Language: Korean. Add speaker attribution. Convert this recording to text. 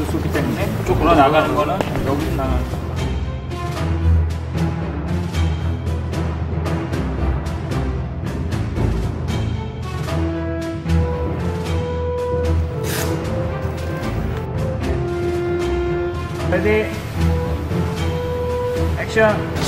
Speaker 1: 있을 수 있기 때문에 그쪽으로 나가는 거는 여기로 나가는 거. 레디 액션.